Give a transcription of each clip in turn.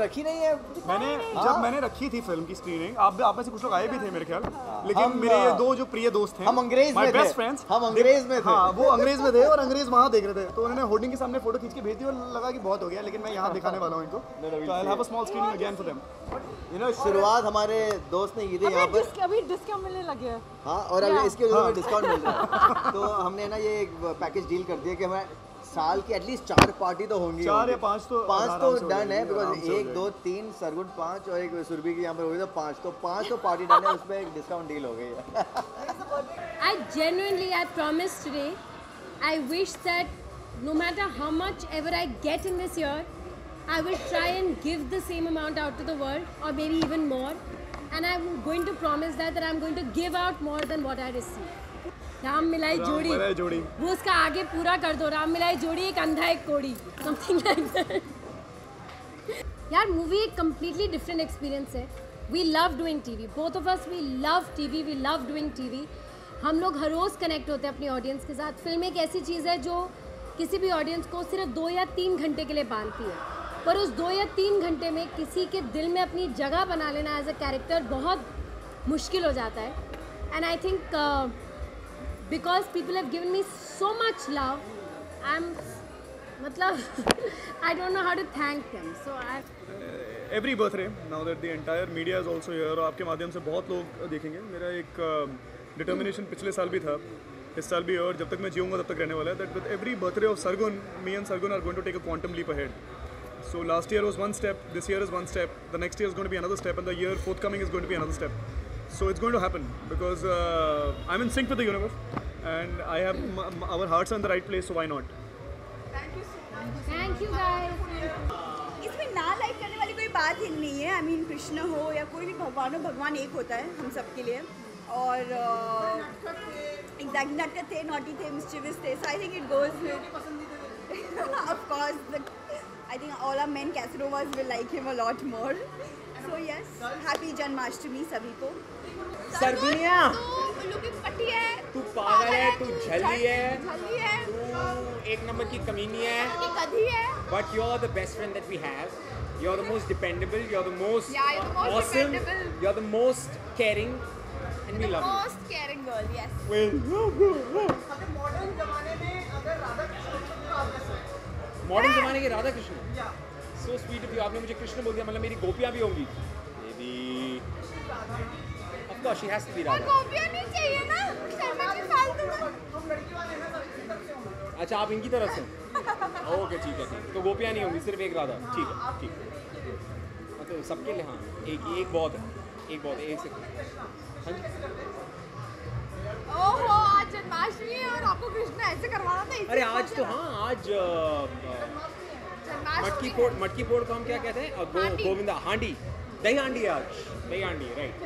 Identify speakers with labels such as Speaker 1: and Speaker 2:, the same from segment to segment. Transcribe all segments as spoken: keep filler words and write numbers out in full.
Speaker 1: रखी नहीं है।
Speaker 2: मैंने जब मैंने रखी थी फिल्म की स्क्रीनिंग, आप आप में से कुछ लोग आए भी थे मेरे ख्याल, लेकिन मेरे ये दो जो प्रिय दोस्त थे,
Speaker 1: हम अंग्रेज में थे,
Speaker 2: बेस्ट फ्रेंड्स,
Speaker 1: हम अंग्रेज में थे।
Speaker 2: हाँ, वो अंग्रेज में थे और अंग्रेज वहाँ देख रहे थे, तो उन्होंने होर्डिंग के सामने फोटो खींच के भेज दी और लगा कि बहुत हो गया, लेकिन मैं यहाँ दिखाने वाला हूँ इनको, तो I have a small screening again for them.
Speaker 1: You know शुरुआत हमारे दोस्त ने की थी यहाँ पर,
Speaker 3: अभी डिस्काउंट मिलने लगे हैं।
Speaker 1: हाँ, और अभी इसके वजह से डिस्काउंट मिल रहा है, तो हमने ना ये एक पैकेज डील कर दिया कि हमें साल की एटलीस्ट चार पार्टी तो होंगी,
Speaker 2: चार या पाँच तो
Speaker 1: पाँच तो डन है, बिकॉज एक दो तीन सरगुन पाँच और एक सुरभि की यहाँ पर हो गई, तो पाँच तो पाँच तो पार्टी डन है, उसमें एक डिस्काउंट डील हो गई है।
Speaker 4: I genuinely, I promise today, I wish that no matter how much ever I get in this year, I will try and give the same amount out to the world, or maybe even more. And I'm going to promise that that I'm going to give out more than what I receive. Ram मिलाई जोड़ी,
Speaker 2: जोड़ी
Speaker 4: वो उसका आगे पूरा कर दो। राम मिलाई जोड़ी, एक अंधा एक कोड़ी, something like that. यार मूवी एक completely different experience है. We love doing T V. Both of us we love T V. We love doing T V. हम लोग हर रोज़ कनेक्ट होते हैं अपनी ऑडियंस के साथ। फिल्म एक ऐसी चीज़ है जो किसी भी ऑडियंस को सिर्फ दो या तीन घंटे के लिए बांधती है, पर उस दो या तीन घंटे में किसी के दिल में अपनी जगह बना लेना एज अ कैरेक्टर बहुत मुश्किल हो जाता है। And I think because people have given me so much love, I am मतलब I don't know how to thank them, so I
Speaker 2: every birthday now that the entire media is also here, आपके माध्यम से बहुत लोग देखेंगे। मेरा एक determination uh, पिछले साल भी था, इस साल भी, और जब तक मैं जीऊँगा तब तक रहने वाला है, that with every birthday of Sargun, me and Sargun are going to take a quantum leap ahead. So last year was one step, this year is one step, the next year is going to be another step, and the year forthcoming is going to be another step. So it's going to happen because uh, I'm in sync with the universe, and I have m m our hearts are in the right place, so why not?
Speaker 3: Thank you so much.
Speaker 4: Thank you guys.
Speaker 5: इसमें ना like करने वाली कोई बात ही नहीं है। I mean Krishna हो या कोई भी भगवान हो, भगवान एक होता है हम सब के लिए, और एग्जैक्टली नटखट थे, नॉटी थे, मिस्chievous थे, so I think it goes with of course the I think all our men Casanovas will like him a lot more. So yes, happy Janmashtami सभी को।
Speaker 3: सरगुनिया,
Speaker 5: तू लुकिंग पट्टी है,
Speaker 3: तू पागल है, तू झल्ली है,
Speaker 5: झल्ली है,
Speaker 3: तू एक नंबर की कमीनी है,
Speaker 5: तू कधी है।
Speaker 3: But you're the best friend that we have. You're the most dependable. You're the most
Speaker 5: Yeah, you're the most
Speaker 3: awesome.
Speaker 5: dependable.
Speaker 3: You're the most caring, and we
Speaker 5: The
Speaker 3: love you.
Speaker 5: most caring girl, yes.
Speaker 3: Modern जमाने के Radha Krishna, so sweet of you. आपने मुझे कृष्ण बोल दिया, मतलब मेरी गोपियाँ भी होंगी। Maybe, of course she has to be
Speaker 5: और
Speaker 3: राधा।
Speaker 5: गोपियाँ नहीं चाहिए ना, शर्मा जी फालतू।
Speaker 3: अच्छा, आप इनकी तरफ से? ओके, ठीक है, ठीक। तो गोपियाँ नहीं होंगी, सिर्फ एक राधा। ठीक है, ठीक। मतलब सबके लिए हाँ, एक ही, एक बहुत है, एक बहुत है, एक से। हाँ जी।
Speaker 5: ओहो, आज जन्माष्टमी है और आपको कृष्ण ऐसे करवाना था।
Speaker 3: अरे आज तो हाँ, आज मटकी फोड़, मटकी फोड़ को हम क्या कहते हैं? गो, गोविंदा हांडी, दही हांडी है आज, दही हांडी है, राइट।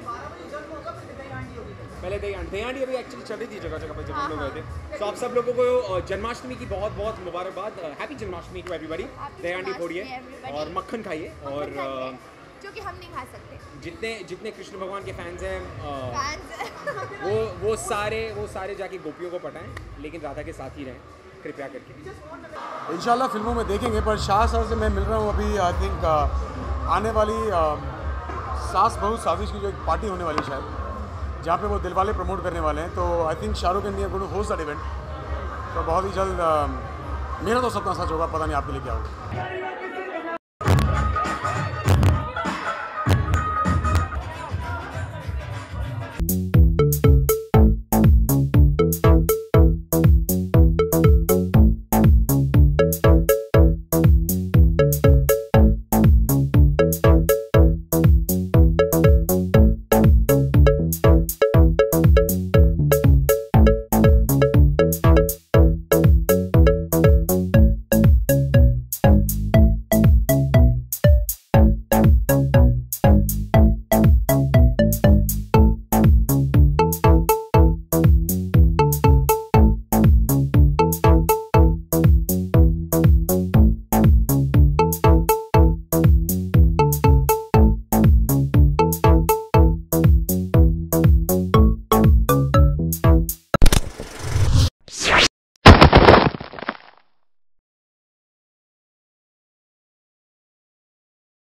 Speaker 3: पहले दही हांडी, दही हांडी अभी एक्चुअली चल रही थी जगह जगह पर जब हम लोग गए थे। तो आप सब लोगों को जन्माष्टमी की बहुत बहुत मुबारकबाद। Happy Janmashtami to everybody. Dahi Handi फोड़िए और मक्खन खाइए, और
Speaker 5: जो कि हम नहीं खा सकते।
Speaker 3: जितने जितने कृष्ण भगवान के फैंस हैं,
Speaker 5: फैंस
Speaker 3: वो वो सारे वो सारे जाके गोपियों को पटाएं, लेकिन राधा के साथ ही रहें कृपया करके।
Speaker 6: इंशाल्लाह फिल्मों में देखेंगे, पर शाह सर से मैं मिल रहा हूँ अभी। आई थिंक आने वाली सास बहू साजिश की जो एक पार्टी होने वाली है शायद, जहाँ पे वो दिलवाले प्रमोट करने वाले हैं, तो I think Shahrukh and me are going to host that event. तो बहुत ही जल्द मेरा तो सपना सच होगा, पता नहीं आपके लिए क्या होगा।